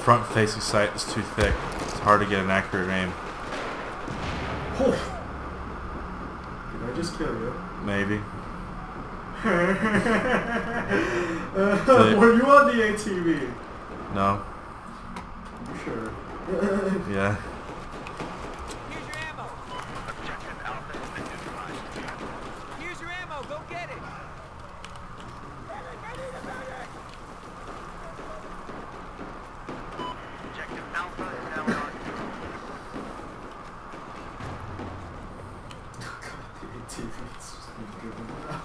front-facing sight is too thick. It's hard to get an accurate aim. Oh. Did I just kill you? Maybe. Were you on the ATV? No. You sure? Yeah. Here's your ammo. Objective Alpha has been neutralized. Here's your ammo. Go get it. Objective Alpha is now on. The ATV is just being driven out.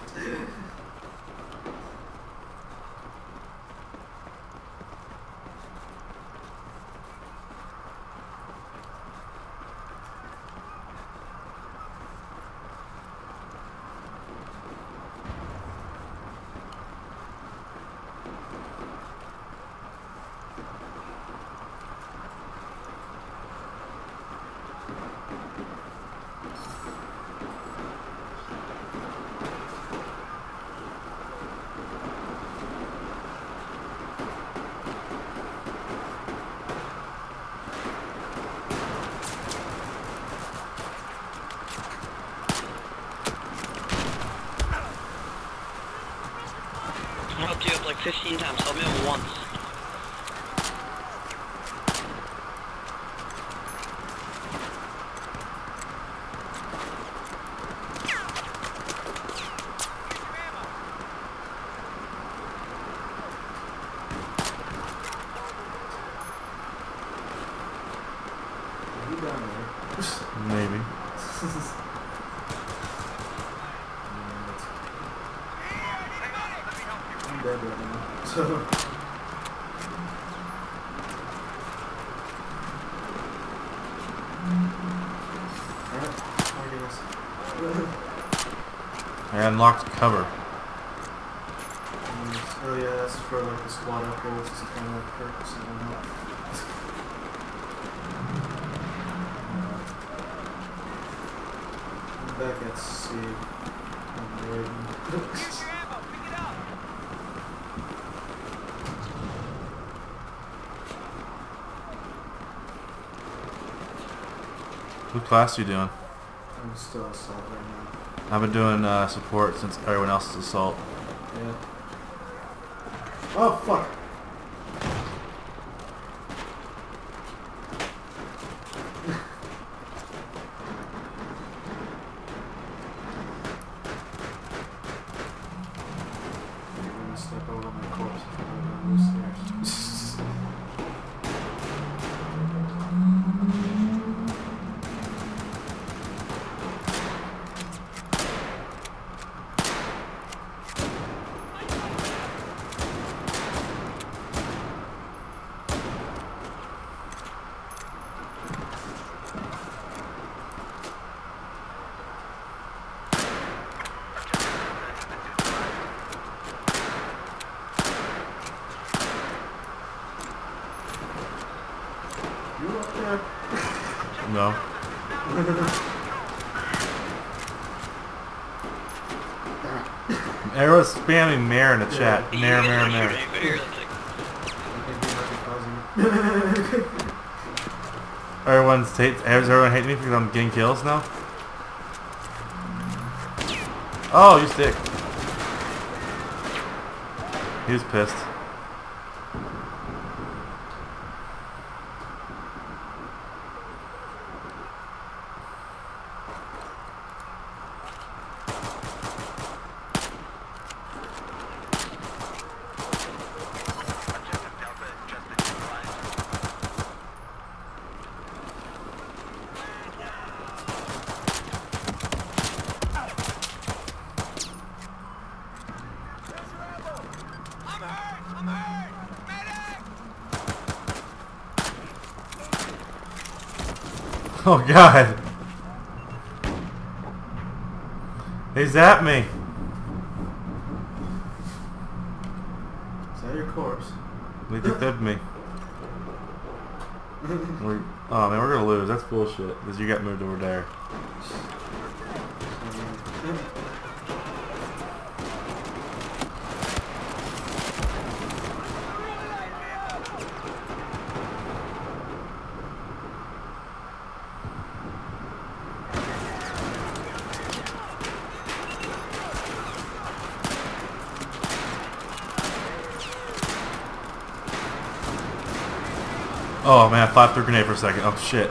I helped you up like 15 times. Help me up once. Are you down there? Maybe. I'm dead right now. So. Alright, I guess. I unlocked cover. Oh yeah, that's for like the squad upgrades. It's kind of like perks and whatnot. I'm back at sea. I'm waiting. Here's your ammo. Pick it up. What class are you doing? I'm still assault right now. I've been doing support since everyone else is assault. Yeah. Oh fuck! I'm gonna step over my corpse if I go down those stairs. You up there? No. Everyone's spamming Mare in the chat. Mare, Mare, Mare. Has everyone hating me because I'm getting kills now? Oh, you stick. He was pissed. Objective Delta has just been neutralized. I'm hurt. I'm hurt. Medic. Oh god. They zapped me. Is that your corpse? They dead me. Oh man, we're gonna lose. That's bullshit. Because you got moved over there. Oh man, I thought through a grenade for a second. Oh shit.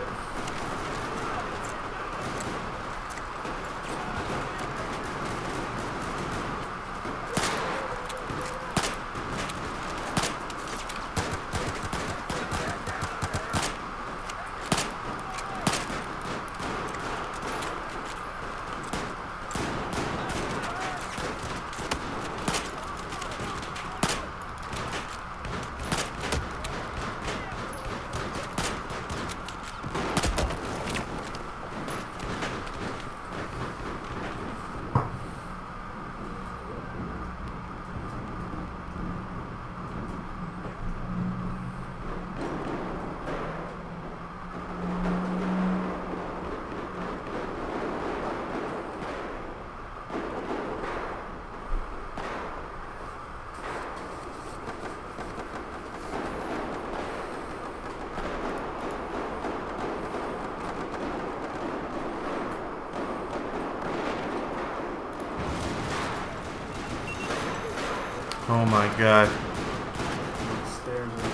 Oh my god. Stairs are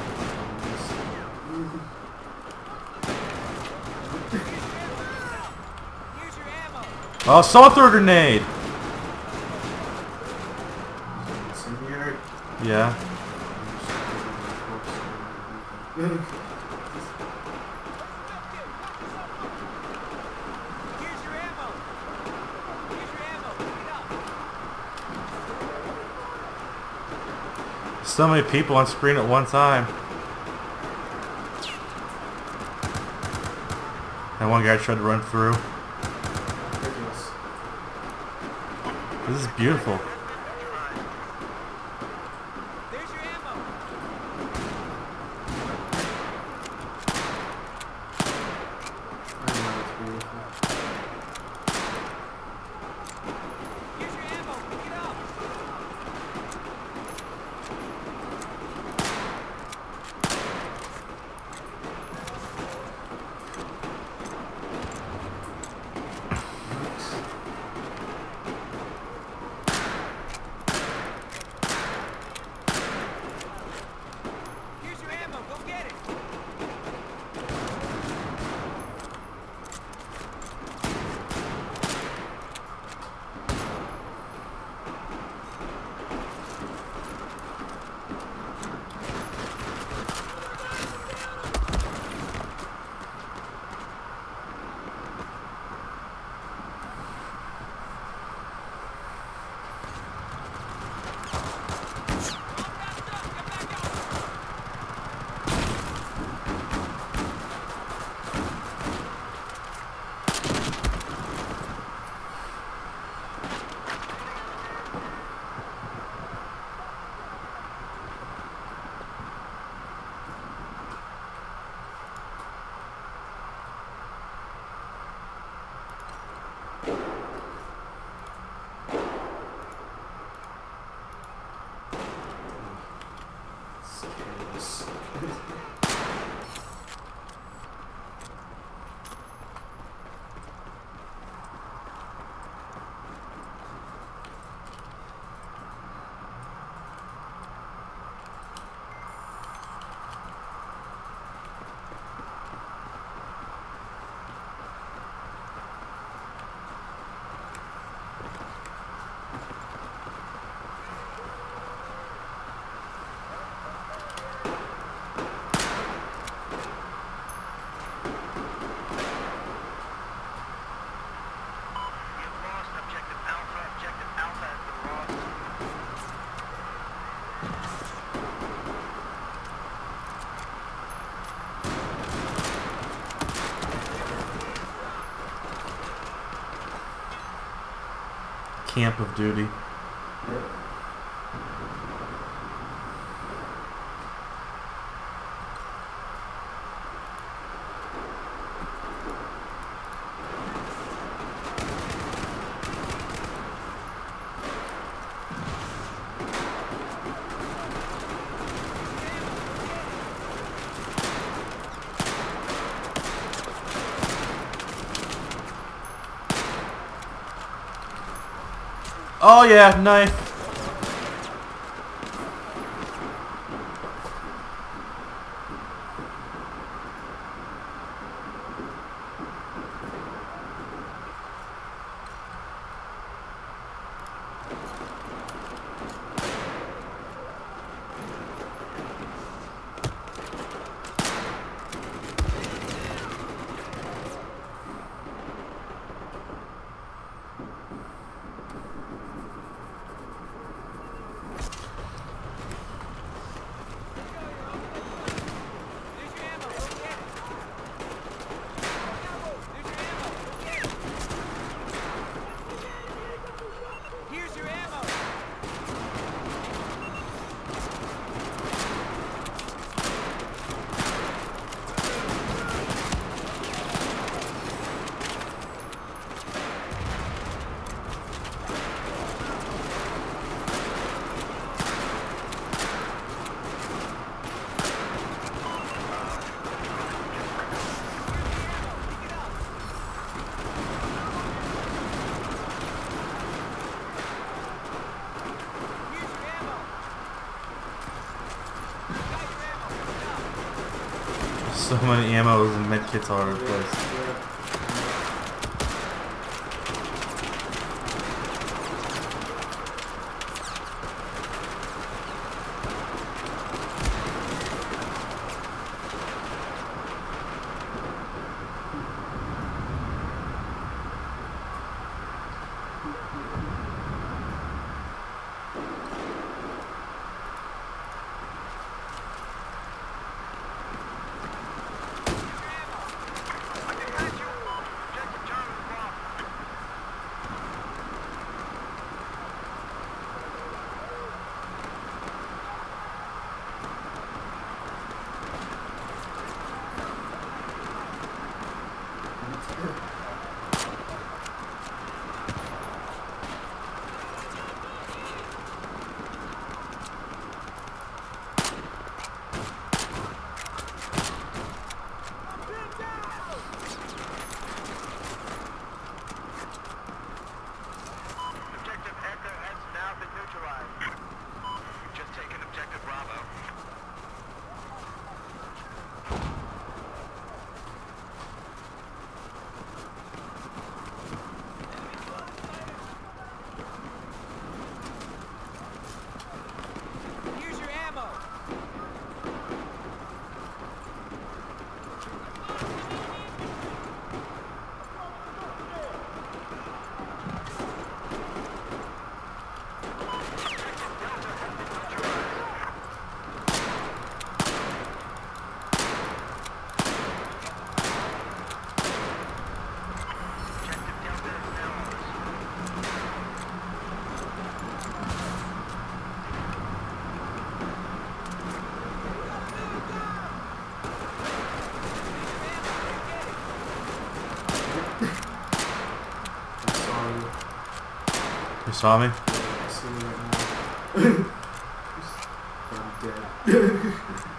Here's your ammo. Oh, someone threw a grenade! incendiary. Yeah. Here's your ammo. Here's your ammo. Pick it up. So many people on screen at one time. And one guy tried to run through. Ridiculous. This is beautiful. There's your ammo. I know it's beautiful. Here's your ammo. Pick it up. Here's your ammo. Go get it. Scandalous. You've lost objective Alpha. Objective Alpha has been lost. Camp of duty. Oh yeah, knife. So many ammos and medkits all over the place. Objective Echo has now been neutralized. We've just taken Objective Bravo. Here's your ammo. Objective Delta is now ours. I'm sorry. You saw me? I see you right now. But I'm dead.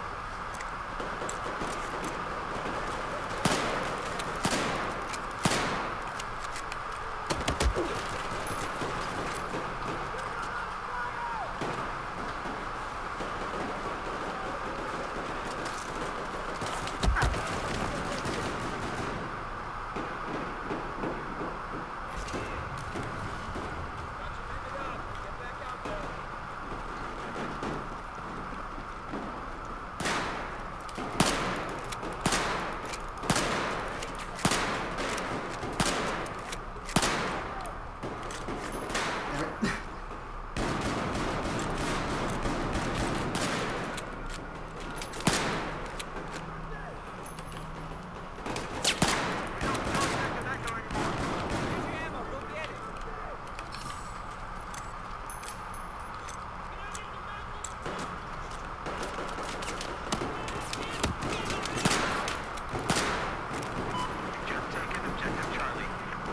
Just taken Objective Charlie.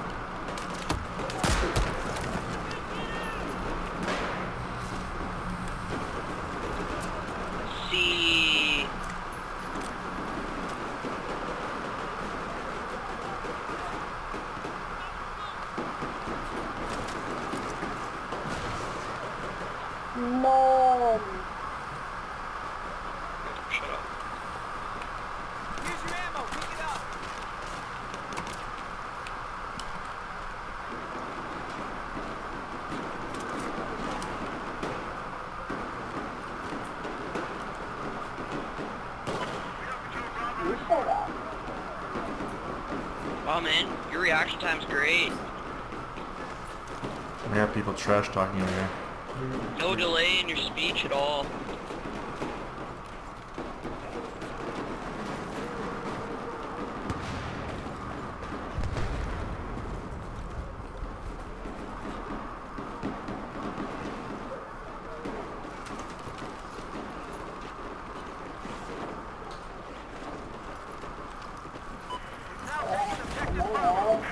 See. Shut up. Here's your ammo. Pick it up. Wow, man, your reaction time's great. We have people trash talking over here. No delay in your speech at all. Now taking Objective Bravo.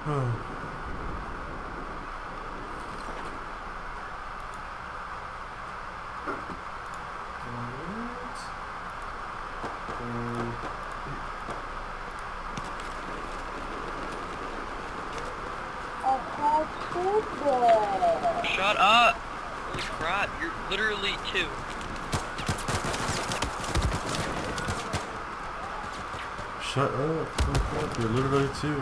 Shut up! Holy crap, you're literally 2. Shut up. Fuck up. You're literally 2.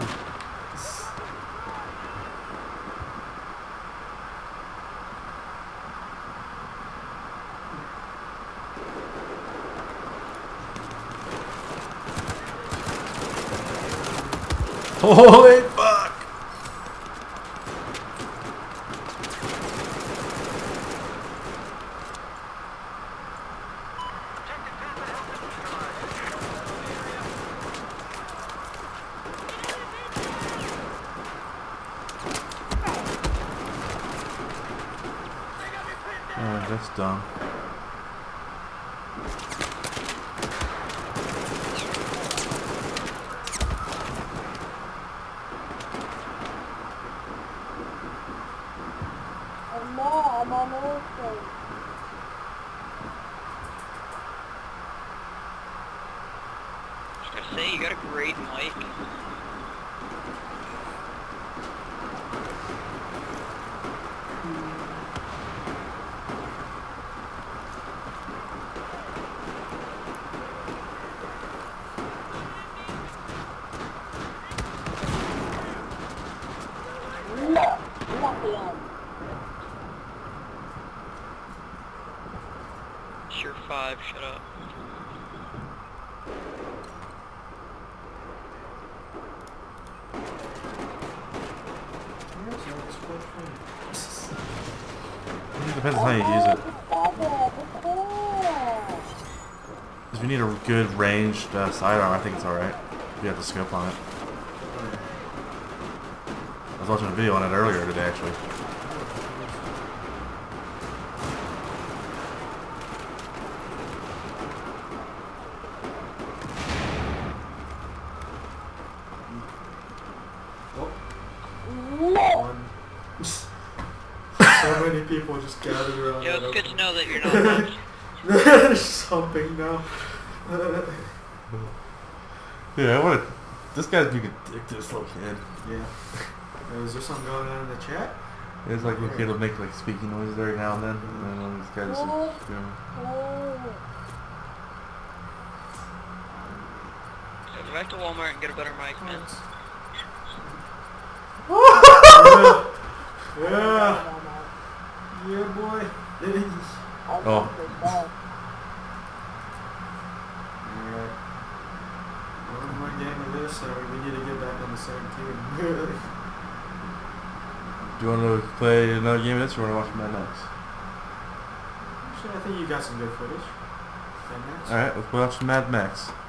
Holy fuck! Oh, that's dumb. I'm on the road. Just gotta say, you got a great mic. Sure 5, shut up. It depends on how you use it. If you need a good ranged sidearm, I think it's alright. If you have the scope on it. I was watching a video on it earlier today, actually. So many people just gathered around. Yo, that it's good to open. know that you're not alone. They're just humping now. Yeah, I want to. This guy's being a dick to this little kid. Yeah. Is there something going on in the chat? It's like a kid will make like speaking noises every now and then, and then these guys just, you know. Go back to Walmart and get a better mic, man. Yeah. Yeah, boy. Oh. Alright. One more game of this, or we need to get back on the same team. Do you want to play another game of this, or you want to watch Mad Max? Actually, I think you got some good footage. Alright, let's watch Mad Max.